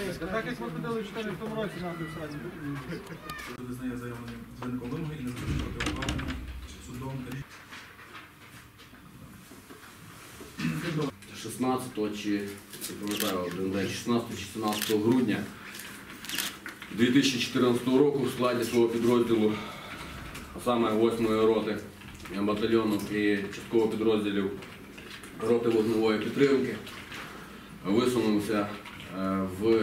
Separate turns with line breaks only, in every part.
Так як ми ходили в 2014 році, нам сразу.
Визнає заявленим виником вимоги і не запрошує проти ухвалення судом рішення.
16 чи, пам'ятаю, один день, 16-17 грудня 2014 року в складі свого підрозділу, а саме 8-ї роти батальйону і частково підрозділів роти вогневої підтримки, висунувся в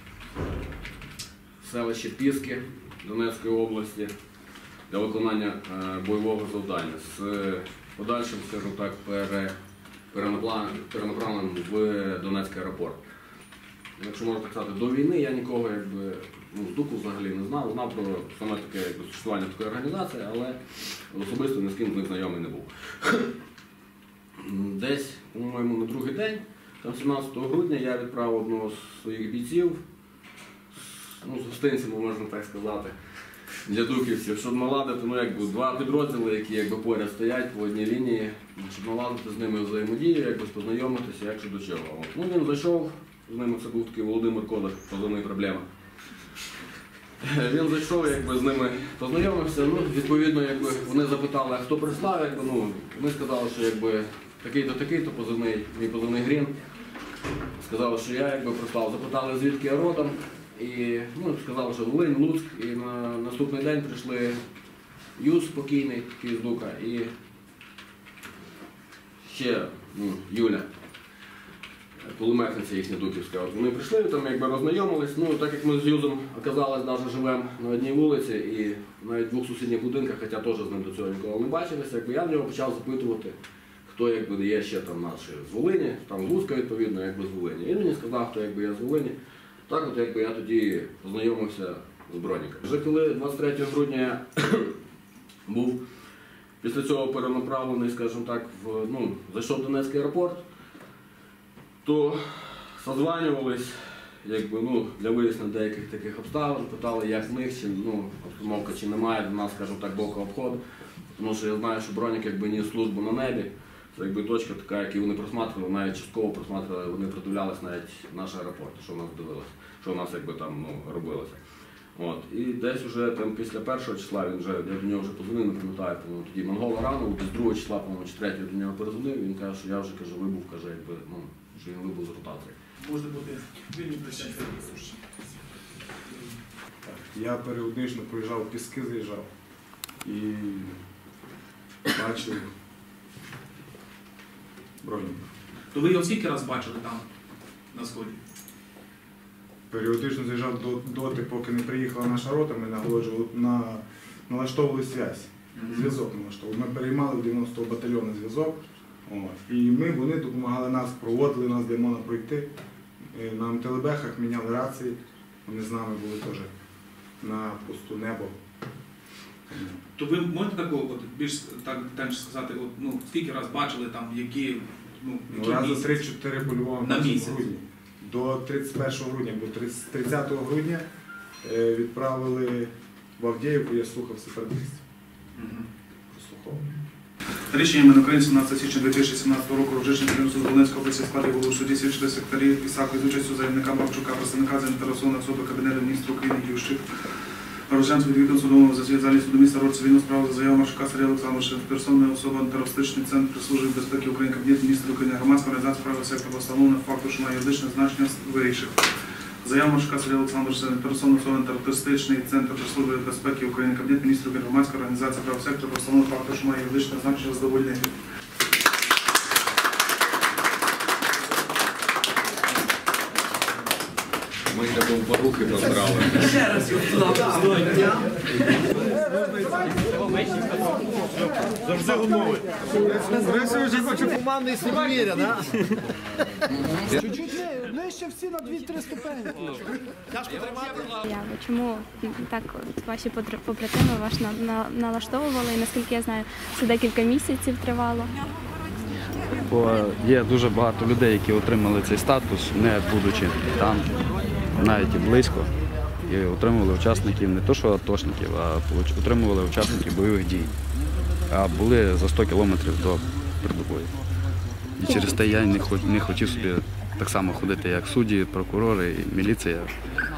селище Піски Донецької області для виконання бойового завдання з подальшим, скажімо так, перенаправленим в Донецький аеропорт. Якщо можна так сказати, до війни я нікого з духу взагалі не знав, знав про саме таке существування такої організації, але особисто ні з ким з них знайомий не був. Десь, по-моєму, на другий день, там 17 грудня, я відправив одного з своїх бійців, з гостинцями, можна так сказати, для духівців, щоб наладити два підрозділи, які поряд стоять по одній лінії, щоб наладити з ними взаємодію, познайомитися, як що до чого. Він зайшов, з ними це був такий Володимир Кодак, позивний «Проблема». Він зайшов, з ними познайомився, відповідно, вони запитали, а хто прислав, вони сказали, що такий-то, такий-то, мій позивний Грін, сказали, що я прислав, запитали, звідки я родом, і сказали, що Волинь, Луцьк, і на наступний день прийшли Юс покійний, такий з Дука, і ще Юля, кулеметниця їхня духівська. Вони прийшли, там роззнайомились, так як ми з Юзом оказалось, навіть живемо на одній вулиці і навіть в двох сусідніх будинках, хоча теж з ним до цього ніколи не бачилися, я в нього почав запитувати, хто є ще там наші з Волині, там Луцька відповідно, з Волині. Він мені сказав, хто я з Волині. Так я тоді познайомився з Броніком. Вже коли 23 грудня я був після цього перенаправлений, скажімо так, зайшов в Донецький аеропорт, то созванювались для вияснення деяких таких обставин, питали, як в них, чи обстановка чи немає до нас, скажімо так, боку обходу. Тому що я знаю, що Бронік ніс службу на небі. Це точка така, яку вони просматривали, навіть частково просматривали, вони придивлялись навіть наш аеропорт, що в нас дивилося, що в нас там робилося. І десь вже після 1 числа, я до нього вже подзвонив, не пам'ятаю, тоді Монгола рано, десь 2 числа, по-моєму, чи 3 до нього перезвонив, він каже, що я вже вибув, що він вибув з ротації.
Може бути вільні причини.
Я періодично проїжджав в Піски, заїжджав і бачив Броніка.
То ви його скільки раз бачили там, на Сході?
Періодично заїжджав доти, поки не приїхала наша рота, ми налаштовували зв'язок налаштовували. Ми переймали в 90-го батальйону зв'язок, і вони допомагали нас, проводили нас, де можна пройти. На МТЛБ-хах міняли рації, вони з нами були теж на посту «Небо».
То ви можете такого більш детальніше сказати, скільки раз бачили там, які
рази 3-4 по-любому
на місяць?
Грудні. До 31 грудня, бо 30 грудня відправили в Авдіївку, я слухав сепаратистів. Прослуховував.
Рішеннями на Україні 17 січня 2017 року Рожичний керівництво з Волинської області в складі голови судді свідчили секретарі Ісаку з участю заявника Мавчука, представника заінтересованої особи Кабінету міністрів України Ющик, Рожанського відвідного судового засідання суду міста Род цивільну справу за заяву Маршука Сергія Олександровича, персональна особа антитерористичний центр Служби безпеки України, Кабінет міністрів України, громадська організація правого сектору встановлено факту, що має юридичне значення, вирішив. Заяву Маршука Сергія Олександровича, персональна особа антитерористичний центр Служби безпеки України, Кабінет міністрів України, громадська організація правого сектору встановлено факту, що має юридичне значення, задовольнити.
Ми йдемо по рухи насправді.
Ще раз його туди.
Завжди готовий. Реси вже хоче командний сувенір, так? Чуть-чуть нижче всі на 2-3 ступені. Тяжко тримати.
Чому так ваші побратими вас налаштовували, і наскільки я знаю, це декілька місяців тривало?
Бо є дуже багато людей, які отримали цей статус, не будучи там, навіть і близько, і отримували учасників не то що атошників, а отримували учасників бойових дій, а були за 100 кілометрів до передової. І через те я не хотів собі так само ходити, як судді, прокурори і міліція.